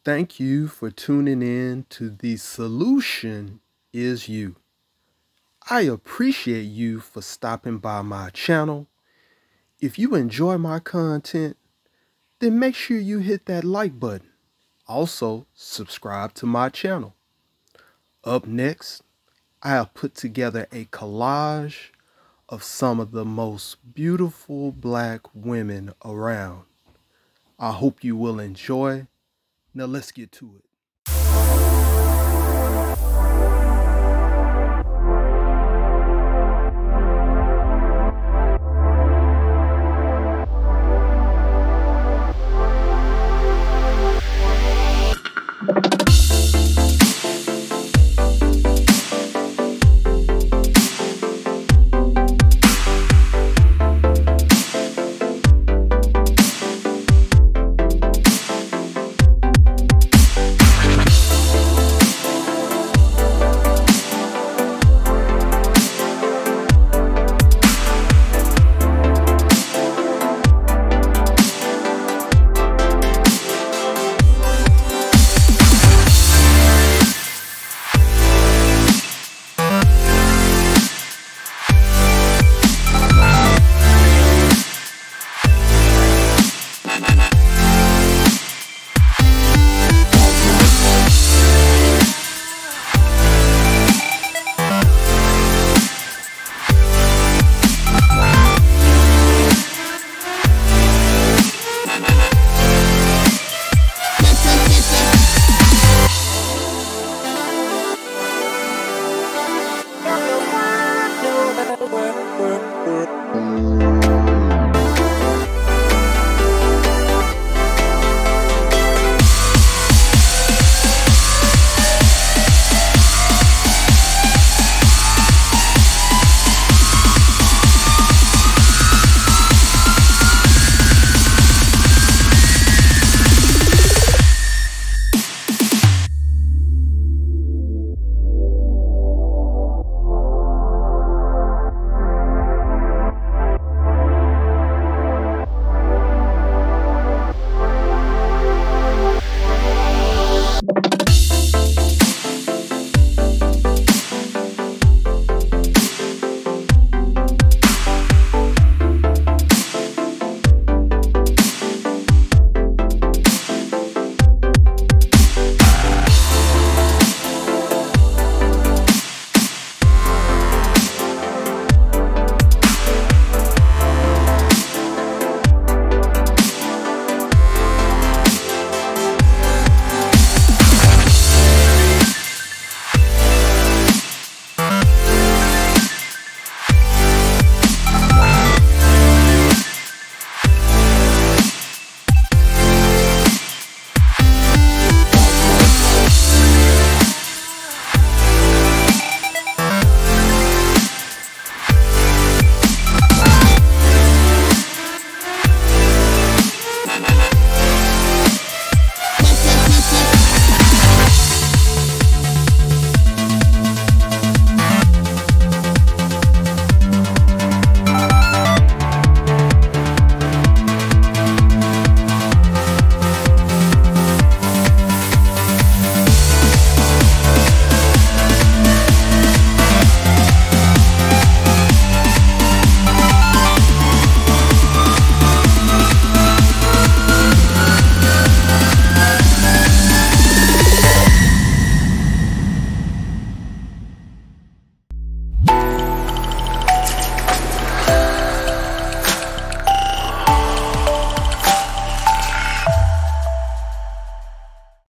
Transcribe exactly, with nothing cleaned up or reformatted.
Thank you for tuning in to The Solution Is You. I appreciate you for stopping by my channel. If you enjoy my content, then make sure you hit that like button. Also, subscribe to my channel. Up next, I have put together a collage of some of the most beautiful black women around. I hope you will enjoy. Now let's get to it. Work, work, work.